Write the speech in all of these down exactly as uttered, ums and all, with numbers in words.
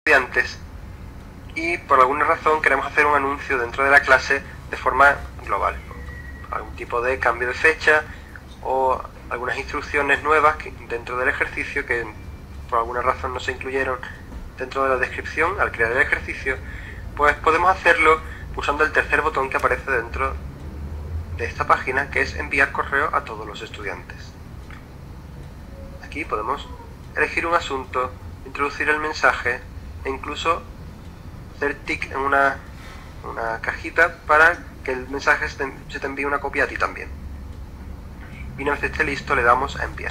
estudiantes y por alguna razón queremos hacer un anuncio dentro de la clase de forma global. Algún tipo de cambio de fecha o algunas instrucciones nuevas que, dentro del ejercicio que por alguna razón no se incluyeron dentro de la descripción al crear el ejercicio, pues podemos hacerlo pulsando el tercer botón que aparece dentro de esta página, que es enviar correo a todos los estudiantes. Aquí podemos elegir un asunto, introducir el mensaje e incluso hacer tick en una, una cajita para que el mensaje se te, se te envíe una copia a ti también. Y una vez esté listo le damos a enviar.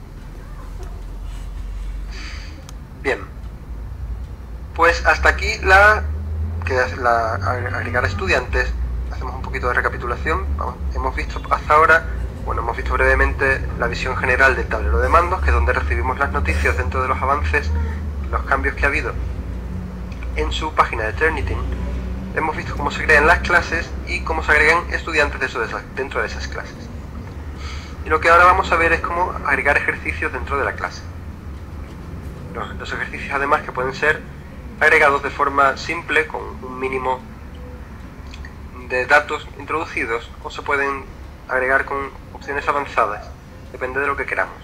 Bien, pues hasta aquí la, que es la agregar estudiantes. Hacemos un poquito de recapitulación. Vamos, hemos visto hasta ahora, bueno, hemos visto brevemente la visión general del tablero de mandos, que es donde recibimos las noticias dentro de los avances, los cambios que ha habido en su página de Turnitin. Hemos visto cómo se crean las clases y cómo se agregan estudiantes dentro de esas clases. Y lo que ahora vamos a ver es cómo agregar ejercicios dentro de la clase. Los, los ejercicios además que pueden ser agregados de forma simple, con un mínimo de datos introducidos, o se pueden agregar con opciones avanzadas, depende de lo que queramos.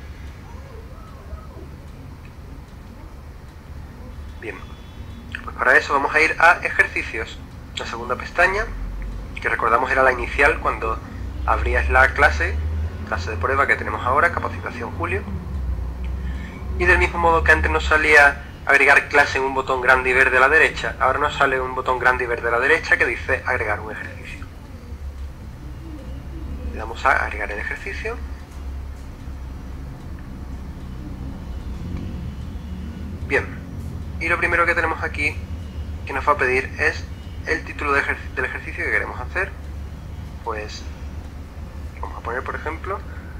Bien, pues para eso vamos a ir a ejercicios, la segunda pestaña, que recordamos era la inicial cuando abrías la clase, clase de prueba que tenemos ahora, capacitación Julio. Y del mismo modo que antes nos salía agregar clase en un botón grande y verde a la derecha, ahora nos sale un botón grande y verde a la derecha que dice agregar un ejercicio. Le damos a agregar el ejercicio. Bien, y lo primero que tenemos aquí que nos va a pedir es el título de ejer- del ejercicio que queremos hacer. Pues vamos a poner, por ejemplo,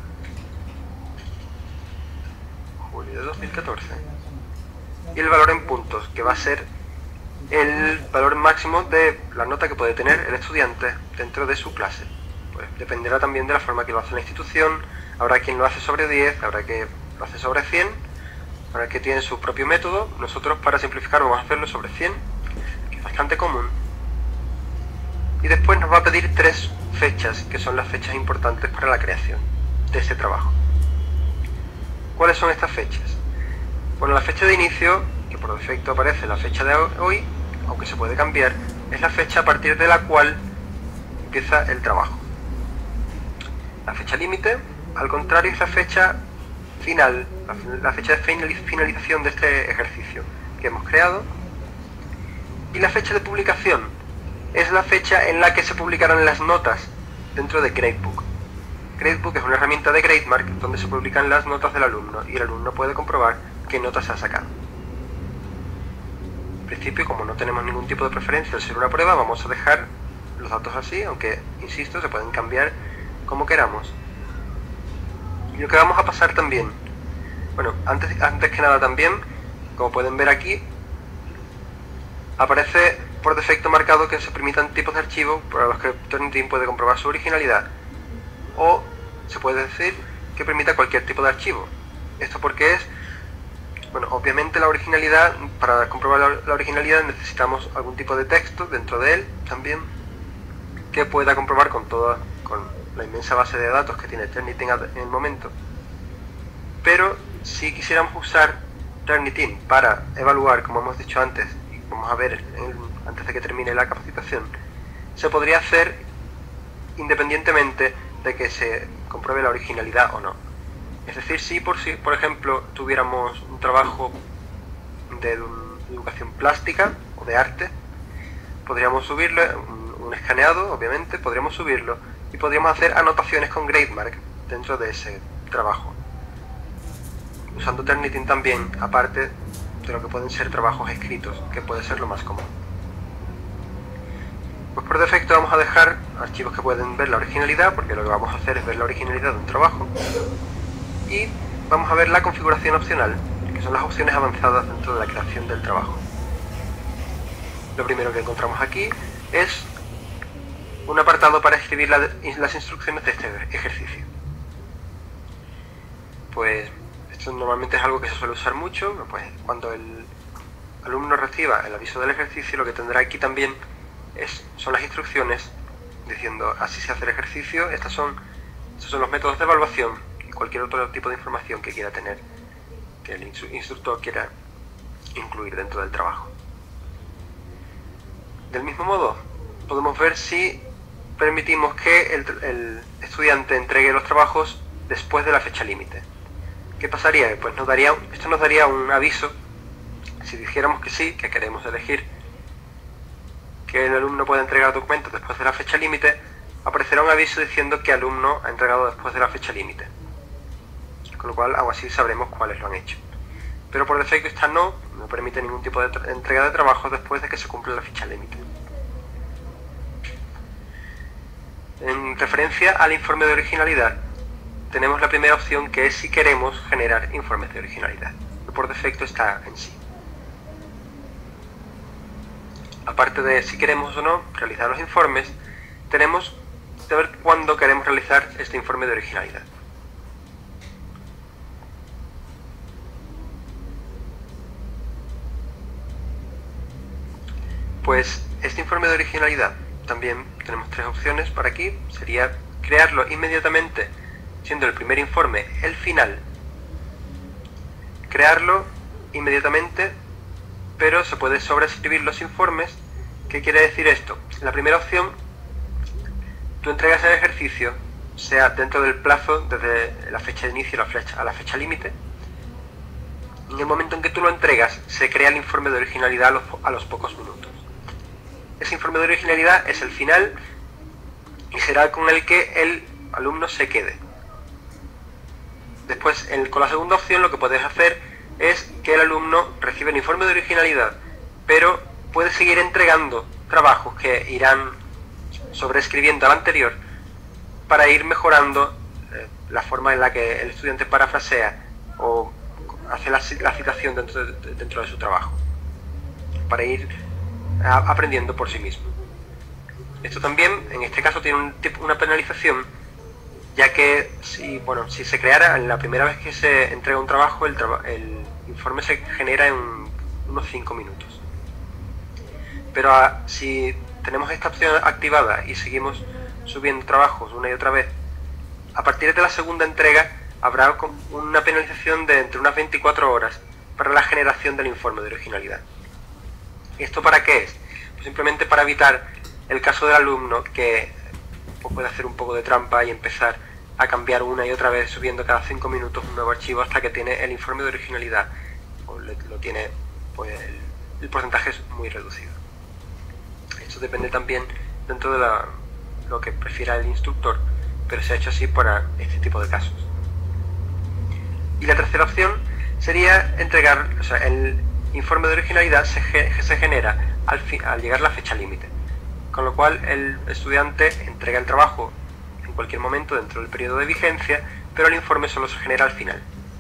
julio de dos mil catorce. Y el valor en puntos, que va a ser el valor máximo de la nota que puede tener el estudiante dentro de su clase. Pues dependerá también de la forma que lo hace la institución. Habrá quien lo hace sobre diez, habrá que lo hace sobre cien, habrá que tiene su propio método. Nosotros, para simplificar, vamos a hacerlo sobre cien, que es bastante común. Y después nos va a pedir tres fechas, que son las fechas importantes para la creación de ese trabajo. ¿Cuáles son estas fechas? Bueno, la fecha de inicio, que por defecto aparece la fecha de hoy, aunque se puede cambiar, es la fecha a partir de la cual empieza el trabajo. La fecha límite, al contrario, es la fecha final, la fecha de finalización de este ejercicio que hemos creado. Y la fecha de publicación es la fecha en la que se publicarán las notas dentro de Gradebook. Gradebook es una herramienta de Grademark donde se publican las notas del alumno y el alumno puede comprobar qué notas se ha sacado. En principio, como no tenemos ningún tipo de preferencia al ser una prueba, vamos a dejar los datos así, aunque, insisto, se pueden cambiar como queramos. Y lo que vamos a pasar también, bueno, antes, antes que nada también, como pueden ver aquí, aparece por defecto marcado que se permitan tipos de archivos para los que Turnitin puede comprobar su originalidad, o se puede decir que permita cualquier tipo de archivo. Esto porque es, bueno, obviamente la originalidad, para comprobar la, la originalidad necesitamos algún tipo de texto dentro de él también, que pueda comprobar con toda, con la inmensa base de datos que tiene Turnitin en el momento. Pero si quisiéramos usar Turnitin para evaluar, como hemos dicho antes, y vamos a ver en, antes de que termine la capacitación, se podría hacer independientemente de que se compruebe la originalidad o no. Es decir, si por, si, por ejemplo tuviéramos un trabajo de educación plástica o de arte, podríamos subirlo, un, un escaneado, obviamente, podríamos subirlo y podríamos hacer anotaciones con Grademark dentro de ese trabajo, usando Turnitin también, aparte de lo que pueden ser trabajos escritos, que puede ser lo más común. Pues por defecto vamos a dejar archivos que pueden ver la originalidad, porque lo que vamos a hacer es ver la originalidad de un trabajo. Y vamos a ver la configuración opcional, que son las opciones avanzadas dentro de la creación del trabajo. Lo primero que encontramos aquí es un apartado para escribir la, las instrucciones de este ejercicio. Pues esto normalmente es algo que se suele usar mucho, pues cuando el alumno reciba el aviso del ejercicio, lo que tendrá aquí también es, son las instrucciones diciendo así se hace el ejercicio, estas son, estos son los métodos de evaluación y cualquier otro tipo de información que quiera tener, que el instructor quiera incluir dentro del trabajo. Del mismo modo, podemos ver si permitimos que el, el estudiante entregue los trabajos después de la fecha límite. ¿Qué pasaría? Pues nos daría, esto nos daría un aviso, si dijéramos que sí, que queremos elegir que el alumno puede entregar documentos después de la fecha límite, aparecerá un aviso diciendo que el alumno ha entregado después de la fecha límite. Con lo cual, aún así sabremos cuáles lo han hecho. Pero por defecto esta no, no permite ningún tipo de entrega de trabajos después de que se cumpla la fecha límite. En referencia al informe de originalidad, tenemos la primera opción, que es si queremos generar informes de originalidad, que por defecto está en sí. Aparte de si queremos o no realizar los informes, tenemos que ver cuándo queremos realizar este informe de originalidad. Pues este informe de originalidad también tenemos tres opciones para aquí. Sería crearlo inmediatamente, siendo el primer informe el final. Crearlo inmediatamente, pero se puede sobreescribir los informes. ¿Qué quiere decir esto? La primera opción, tú entregas el ejercicio, sea dentro del plazo, desde la fecha de inicio a la fecha, a la fecha límite. En el momento en que tú lo entregas, se crea el informe de originalidad a los, a los pocos minutos. Ese informe de originalidad es el final y será con el que el alumno se quede. Después, el, con la segunda opción, lo que puedes hacer es que el alumno recibe el informe de originalidad, pero puede seguir entregando trabajos que irán sobreescribiendo al anterior para ir mejorando eh, la forma en la que el estudiante parafrasea o hace la, la citación dentro de, dentro de su trabajo, para ir a, aprendiendo por sí mismo. Esto también, en este caso, tiene un, una penalización, ya que si, bueno, si se creara en la primera vez que se entrega un trabajo, el, traba, el informe se genera en unos cinco minutos. Pero a, si tenemos esta opción activada y seguimos subiendo trabajos una y otra vez, a partir de la segunda entrega habrá una penalización de entre unas veinticuatro horas para la generación del informe de originalidad. ¿Esto para qué es? Pues simplemente para evitar el caso del alumno que pues, puede hacer un poco de trampa y empezar a cambiar una y otra vez subiendo cada cinco minutos un nuevo archivo hasta que tiene el informe de originalidad, o le, lo tiene, pues el, el porcentaje es muy reducido. Esto depende también dentro de la, lo que prefiera el instructor, pero se ha hecho así para este tipo de casos. Y la tercera opción sería entregar, o sea, el informe de originalidad se, se genera al, fi, al llegar la fecha límite, con lo cual el estudiante entrega el trabajo en cualquier momento dentro del periodo de vigencia, pero el informe solo se genera al final.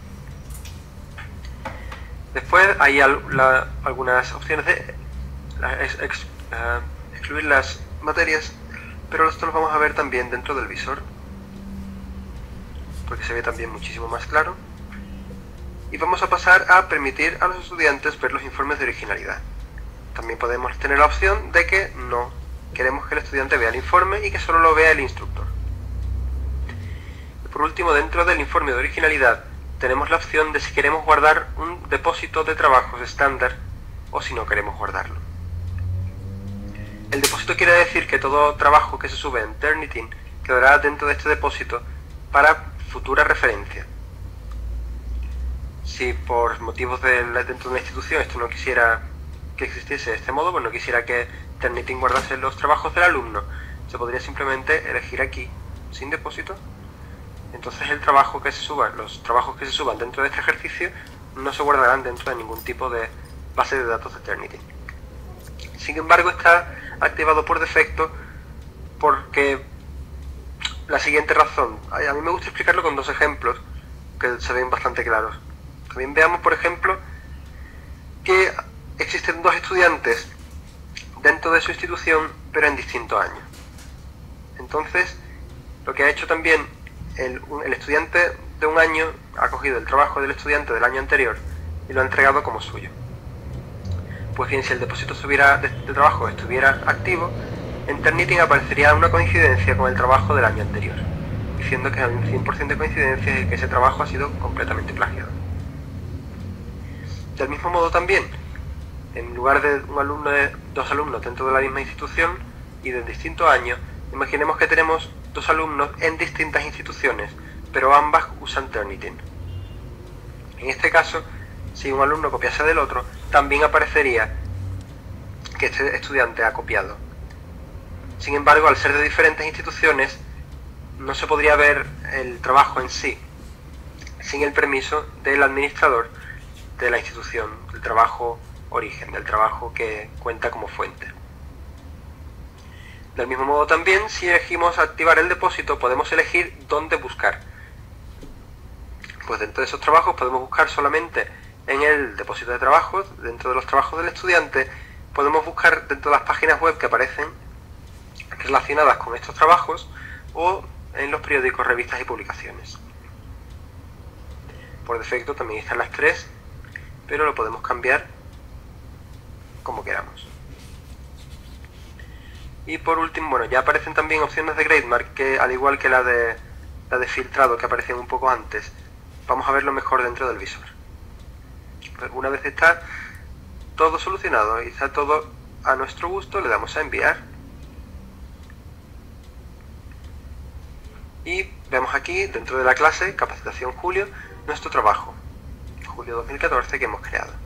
Después hay al, la, algunas opciones de la, ex, ex, uh, excluir las materias, pero esto lo vamos a ver también dentro del visor, porque se ve también muchísimo más claro. Y vamos a pasar a permitir a los estudiantes ver los informes de originalidad. También podemos tener la opción de que no queremos que el estudiante vea el informe y que solo lo vea el instructor. Y por último, dentro del informe de originalidad tenemos la opción de si queremos guardar un depósito de trabajos estándar o si no queremos guardarlo. El depósito quiere decir que todo trabajo que se sube en Turnitin quedará dentro de este depósito para futura referencia. Si por motivos de la, dentro de una institución esto no quisiera que existiese de este modo, pues no quisiera que Turnitin guardase los trabajos del alumno, se podría simplemente elegir aquí, sin depósito. Entonces el trabajo que se suba, los trabajos que se suban dentro de este ejercicio no se guardarán dentro de ningún tipo de base de datos de Turnitin. Sin embargo, está activado por defecto porque la siguiente razón. A mí me gusta explicarlo con dos ejemplos que se ven bastante claros. También veamos, por ejemplo, que existen dos estudiantes dentro de su institución, pero en distintos años. Entonces, lo que ha hecho también el, el estudiante de un año ha cogido el trabajo del estudiante del año anterior y lo ha entregado como suyo. Pues bien, si el depósito estuviera, de, de trabajo estuviera activo, en Turnitin aparecería una coincidencia con el trabajo del año anterior, diciendo que hay un cien por ciento de coincidencia y que ese trabajo ha sido completamente plagiado. Del mismo modo también, en lugar de un alumno de dos alumnos dentro de la misma institución y de distintos años, imaginemos que tenemos dos alumnos en distintas instituciones, pero ambas usan Turnitin. En este caso, si un alumno copiase del otro, también aparecería que este estudiante ha copiado. Sin embargo, al ser de diferentes instituciones, no se podría ver el trabajo en sí, sin el permiso del administrador de la institución, del trabajo origen, del trabajo que cuenta como fuente. Del mismo modo también, si elegimos activar el depósito, podemos elegir dónde buscar. Pues dentro de esos trabajos podemos buscar solamente en el depósito de trabajos, dentro de los trabajos del estudiante, podemos buscar dentro de las páginas web que aparecen relacionadas con estos trabajos o en los periódicos, revistas y publicaciones. Por defecto también están las tres, pero lo podemos cambiar como queramos. Y por último, bueno, ya aparecen también opciones de GradeMark que, al igual que la de, la de filtrado que aparecían un poco antes, vamos a verlo mejor dentro del visor. Pues una vez está todo solucionado y está todo a nuestro gusto, le damos a enviar. Y vemos aquí, dentro de la clase Capacitación Julio, nuestro trabajo, julio dos mil catorce, que hemos creado.